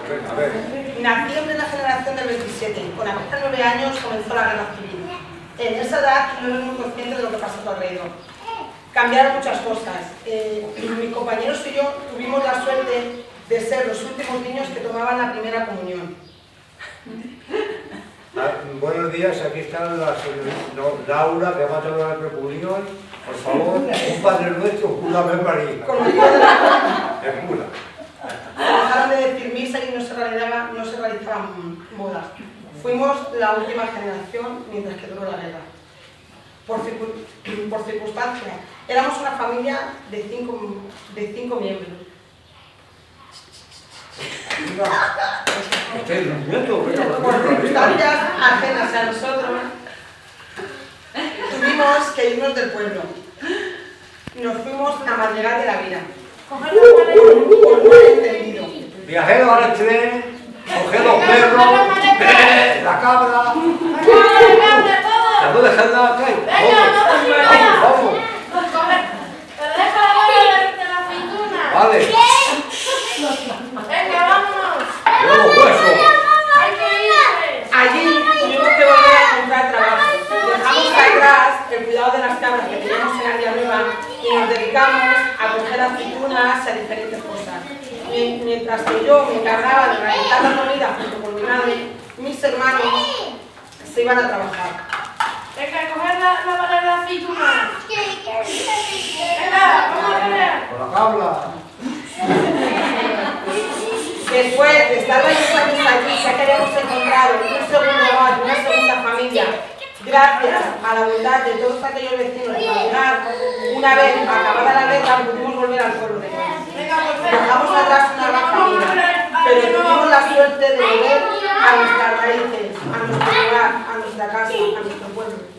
A ver. Nací en plena generación del 27. Con apenas 9 años comenzó la guerra civil. En esa edad no eres muy consciente de lo que pasa a tu alrededor. Cambiaron muchas cosas. Mis compañeros y yo tuvimos la suerte de ser los últimos niños que tomaban la primera comunión. Buenos días, aquí está la señorita Laura, que va a tomar la precomunión. Por favor, un Padre Nuestro, una Ave María. Con motivo de la Es pura. dejaron de decir misa y no se realizaban bodas. Fuimos la última generación mientras que duró la guerra. Por circunstancias, éramos una familia de cinco miembros. Por circunstancias ajenas a nosotros, tuvimos que irnos del pueblo. Nos fuimos a madrigal de la vida. Por un malentendido. Viajeros al tren, coger los perros, la cabra. ¿La puedes dejar nada acá? Vamos. Pero deja la bola de la aceituna. Vale. Venga, vámonos. Los huesos. Hay que irse. Allí tuvimos que volver a encontrar trabajo. Dejamos atrás el cuidado de las cabras que teníamos en Área Nueva y nos dedicamos a coger aceitunas y a diferentes cosas. Mientras que yo me encargaba de realizar la comida junto con mi madre, mis hermanos se iban a trabajar. Venga, coger la bola de la aceituna. Venga, vamos a comer. Con la cabra. Después de estar varios años allí, ya que habíamos encontrado un segundo hogar, una segunda familia, gracias a la bondad de todos aquellos vecinos de Madrigal, una vez acabada la guerra pudimos volver al pueblo de casa. Dejamos atrás una gran familia, pero tuvimos la suerte de volver a nuestras raíces, a nuestro hogar, a nuestra casa, a nuestro pueblo.